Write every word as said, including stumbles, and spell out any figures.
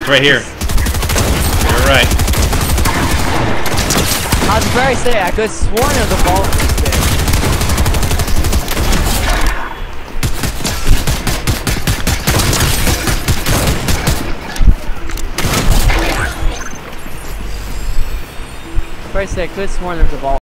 right here. You're right. I was very say I could have sworn it was a vault in this thing. Very say I could have sworn there was a vault.